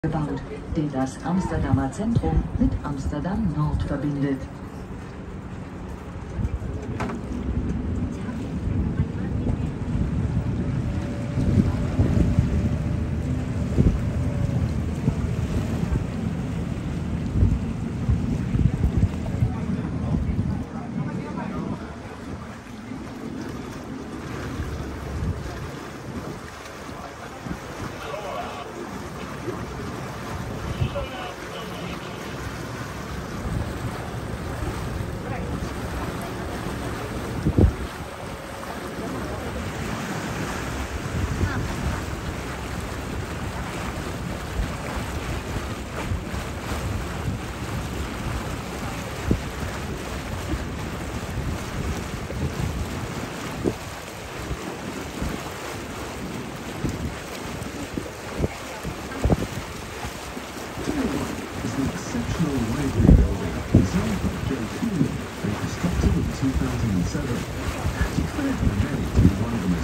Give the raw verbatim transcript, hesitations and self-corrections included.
gebaut, der das Amsterdamer Zentrum mit Amsterdam Nord verbindet. two thousand seven, declared by many to be one of the